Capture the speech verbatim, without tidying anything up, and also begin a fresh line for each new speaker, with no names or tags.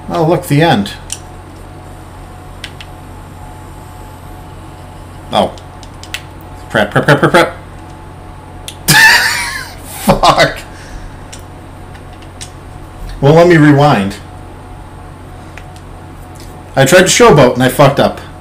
Oh, look, the end. Oh. Prep, prep, prep, prep, prep. Fuck. Well, let me rewind. I tried to showboat and I fucked up.